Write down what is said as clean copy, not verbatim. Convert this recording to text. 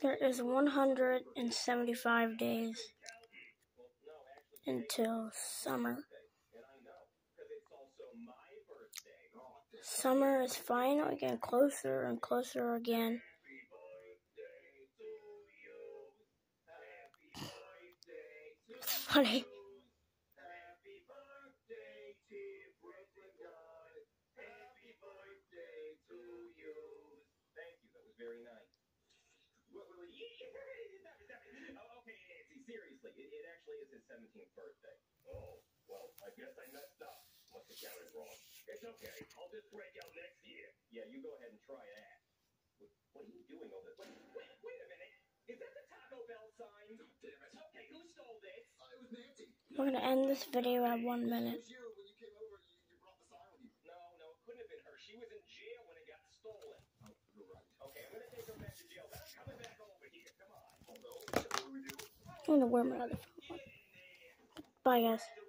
There is 175 days until summer. Summer is finally getting closer and closer again. It's funny. Okay, Nancy, seriously, it actually is his 17th birthday. Oh, well, I guess I messed up. Must have counted wrong. It's okay. I'll just break out next year. Yeah, you go ahead and try that. What are you doing over there? Wait a minute. Is that the Taco Bell sign? Oh, damn it. Okay, who stole this? It was Nancy. We're going to end this video at 1 minute. It was you. When you came over, you brought the sign with you. No, it couldn't have been her. She was in jail when it got stolen. Oh, you're right. Okay, I'm going to take her back to jail. Then I'm coming back over here. Come on. Oh, no. What do we do? I'm going to wear my other phone. Bye, guys.